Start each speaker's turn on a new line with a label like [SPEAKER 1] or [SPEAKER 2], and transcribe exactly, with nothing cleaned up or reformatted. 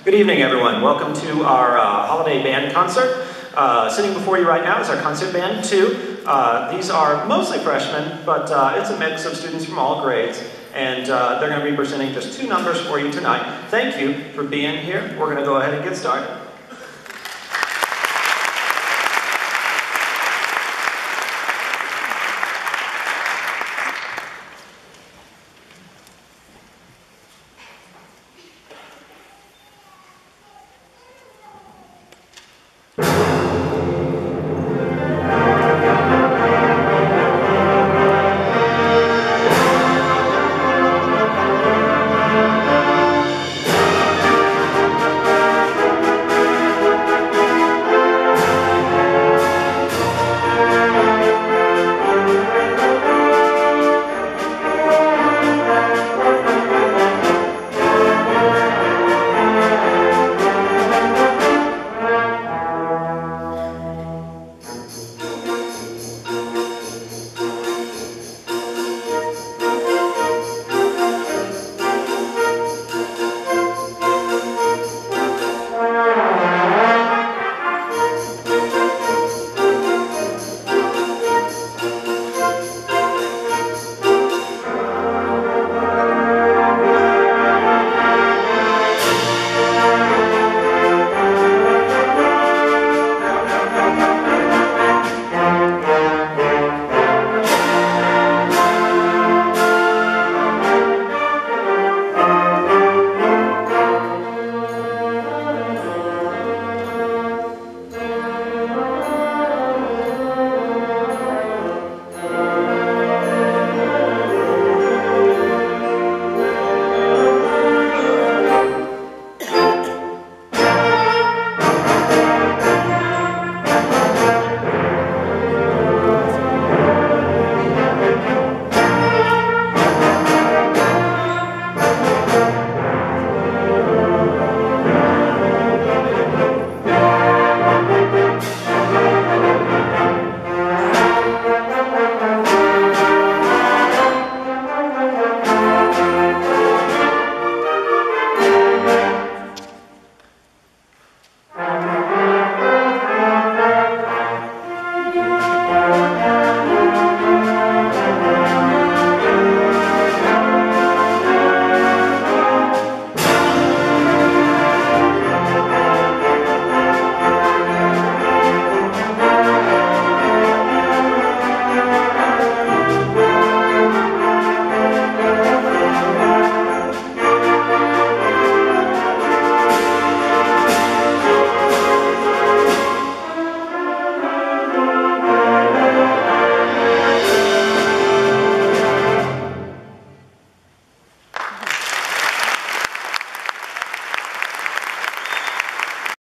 [SPEAKER 1] Good evening, everyone. Welcome to our uh, holiday band concert. Uh, sitting before you right now is our concert band, too. Uh, these are mostly freshmen, but uh, it's a mix of students from all grades, and uh, they're going to be presenting just two numbers for you tonight. Thank you for being here. We're going to go ahead and get started.